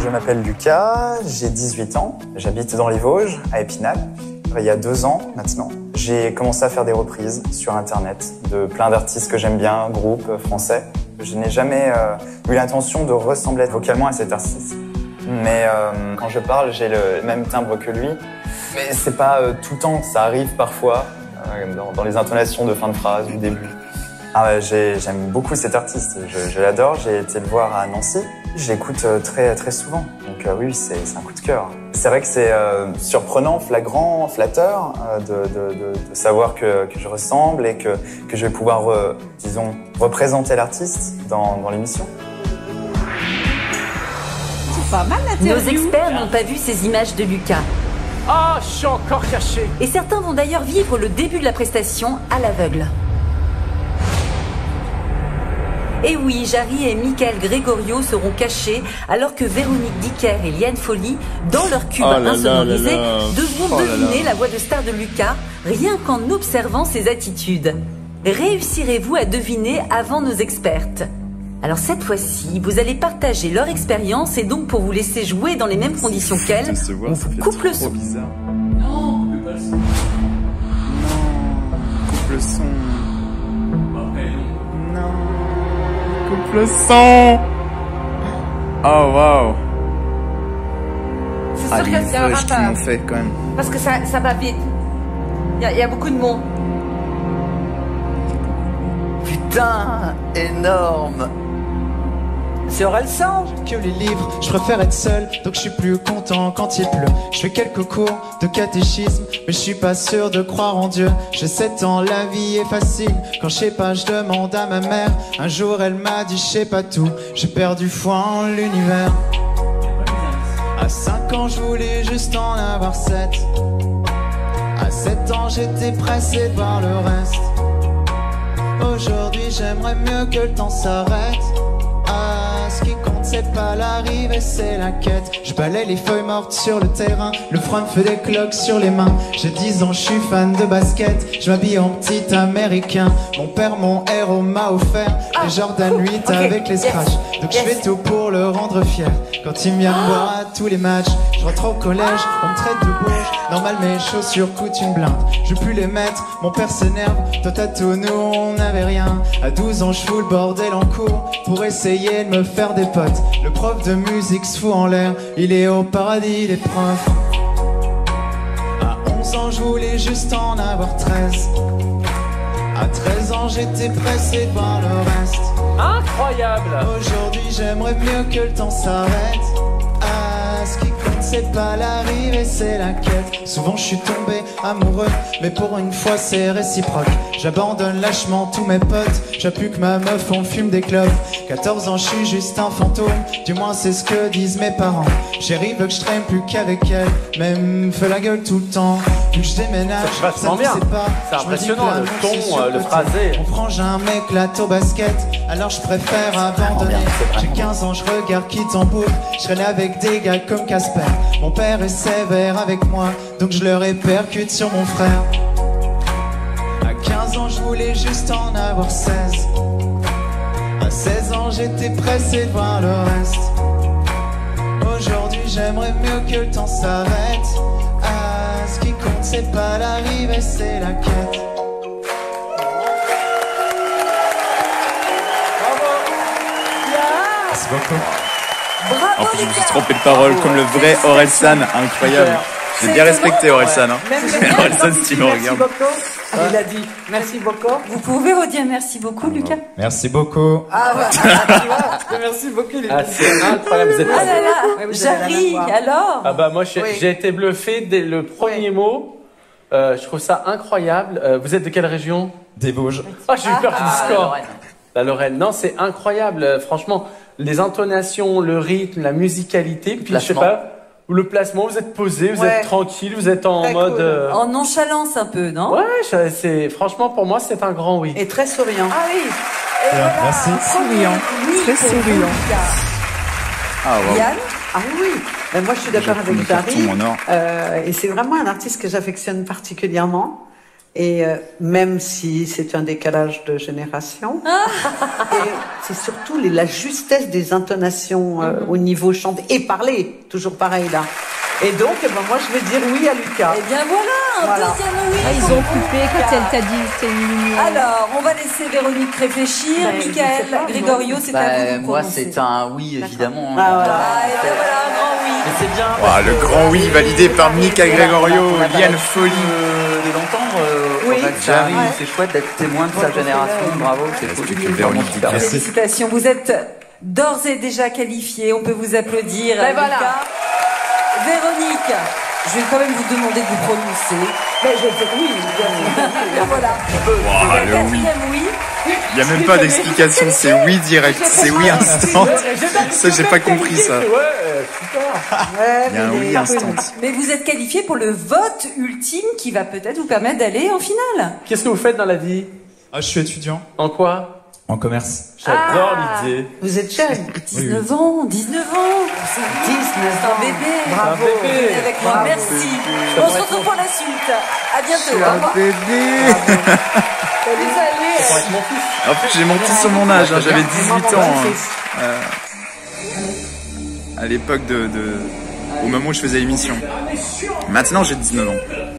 Je m'appelle Lucas, j'ai 18 ans, j'habite dans les Vosges, à Épinal. Il y a 2 ans maintenant, j'ai commencé à faire des reprises sur Internet de plein d'artistes que j'aime bien, groupes français. Je n'ai jamais eu l'intention de ressembler vocalement à cet artiste. Mais quand je parle, j'ai le même timbre que lui. Mais c'est pas tout le temps, ça arrive parfois dans les intonations de fin de phrase, du début. J'aime beaucoup cet artiste, je l'adore, j'ai été le voir à Nancy. Je l'écoute très, très souvent, donc oui, c'est un coup de cœur. C'est vrai que c'est surprenant, flagrant, flatteur de savoir que je ressemble et que je vais pouvoir, disons, représenter l'artiste dans l'émission. C'est pas mal l'interview. Nos experts n'ont pas vu ces images de Lucas. Ah, je suis encore caché. Et certains vont d'ailleurs vivre le début de la prestation à l'aveugle. Et oui, Jarry et Michael Gregorio seront cachés alors que Véronique Dicker et Liane Folly, dans leur cube insonorisé, devront deviner la voix de star de Lucas rien qu'en observant ses attitudes. Réussirez-vous à deviner avant nos expertes? Alors cette fois-ci, vous allez partager leur expérience et donc pour vous laisser jouer dans les mêmes conditions qu'elles, on vous coupe le son. Non, on peut pas le son. Coupe le son. Coupe le son. Oh waouh. C'est sûr qu'il y aura qui m'ont fait quand même. Parce que ça va vite. Il y a beaucoup de monde. Putain, énorme. C'est Orelsan. Que les livres, je préfère être seul, donc je suis plus content quand il pleut. Je fais quelques cours de catéchisme, mais je suis pas sûr de croire en Dieu. J'ai 7 ans, la vie est facile. Quand je sais pas, je demande à ma mère. Un jour, elle m'a dit, je sais pas tout. J'ai perdu foi en l'univers. À 5 ans, je voulais juste en avoir 7. À 7 ans, j'étais pressé par le reste. Aujourd'hui, j'aimerais mieux que le temps s'arrête. Ce qui compte c'est pas l'arrivée, c'est la quête. Je balaye les feuilles mortes sur le terrain, le froid me fait des cloques sur les mains. J'ai 10 ans, je suis fan de basket, je m'habille en petit américain. Mon père, mon héros m'a offert les Jordan 8 avec les scratchs. Donc je fais tout pour le rendre fier. Quand il vient me voir à tous les matchs, je rentre au collège, on me traite de bourge. Normal mes chaussures coûtent une blinde, je peux plus les mettre, mon père s'énerve. Toi t'as tout, nous on n'avait rien. À 12 ans je fous le bordel en cours pour essayer de me faire des potes. Le prof de musique se fout en l'air, il est au paradis des profs. À 11 ans je voulais juste en avoir 13. À 13 ans j'étais pressé de voir le reste. Incroyable. Aujourd'hui j'aimerais mieux que le temps s'arrête. Ce qui compte c'est pas l'arrivée, c'est la quête. Souvent je suis tombé amoureux, mais pour une fois c'est réciproque. J'abandonne lâchement tous mes potes, j'appuie que ma meuf on fume des clopes. 14 ans je suis juste un fantôme, du moins c'est ce que disent mes parents. Chérie veut que je traîne plus qu'avec elle, mais me fait la gueule tout le temps. Vu que je déménage, c'est vachement bien. C'est impressionnant, le ton, le phrasé. Mon frangin m'éclate au basket, alors je préfère abandonner. J'ai 15 ans, je regarde qui t'embourre, je traîne avec des gars comme Casper. Mon père est sévère avec moi, donc je le répercute sur mon frère. À 15 ans, je voulais juste en avoir 16. À 16 ans, j'étais pressé de voir le reste. Aujourd'hui, j'aimerais mieux que le temps s'arrête. Ce qui compte, c'est pas l'arrivée, c'est la quête. Merci beaucoup. Bravo, en plus, je me suis trompé de parole comme le vrai Orelsan, incroyable. J'ai bien respecté Orelsan. Hein. Orelsan, si tu me regardes. Merci beaucoup. Il a dit merci beaucoup. Vous pouvez redire merci beaucoup, Lucas? Merci beaucoup. Ah bah, tu vois, merci beaucoup, Lucas. Ah, c'est incroyable. Vous êtes Ah là là, Jarry, alors? Ah bah moi j'ai été bluffé dès le premier mot. Je trouve ça incroyable. Vous êtes de quelle région? Des Vosges. Ah, j'ai eu peur du score. La Lorraine. Non, c'est incroyable. Franchement, les intonations, le rythme, la musicalité, puis je sais pas, le placement, vous êtes posé, vous êtes tranquille, vous êtes en mode... En nonchalance un peu, non? Ouais, c'est franchement pour moi c'est un grand oui. Et très souriant. Ah oui. Et voilà, merci. Souriant. Très souriant. Ah, wow. Yann? Ah oui, mais moi je suis d'accord avec Jarry. Et Et c'est vraiment un artiste que j'affectionne particulièrement. Et même si c'est un décalage de génération, et c'est surtout la justesse des intonations au niveau chanté et parler, toujours pareil là. Et donc, moi je vais dire oui à Lucas. Eh bien voilà, un deuxième oui. Ils ont coupé quand elle t'a dit c'est une... Alors, on va laisser Véronique réfléchir. Michael, Grégorio, c'est à vous de moi, prononcer. c'est un oui, évidemment. Ah voilà. Et bien voilà, un grand oui. Mais c'est bien. Le grand oui validé par Michael Grégorio, Liane Folly. De l'entendre, Oui. Jarry, c'est chouette d'être témoin de sa génération. Bravo, c'est cool. Félicitations, vous êtes d'ores et déjà qualifiés. On peut vous applaudir. Ben voilà. Lucas. Véronique, je vais quand même vous demander de vous prononcer. Mais je vais dire oui. Voilà. Le oui. Quatrième oui. Il n'y a même pas d'explication, c'est oui direct, c'est oui instant. Ça, j'ai pas compris ça. Ouais, super. Il y a un oui instant. Mais vous êtes qualifié pour le vote ultime qui va peut-être vous permettre d'aller en finale. Qu'est-ce que vous faites dans la vie? Je suis étudiant En quoi? en commerce. J'adore l'idée. Vous êtes jeune. 19 ans, 19 ans. C'est 19 ans. Un bébé. Bravo. Un bébé. Venez avec moi, merci. On se retrouve pour la suite. À bientôt. Au revoir. Bébé. Désolée. En plus, j'ai menti sur mon âge, j'avais 18 ans. À l'époque au moment où je faisais l'émission. Maintenant, j'ai 19 ans.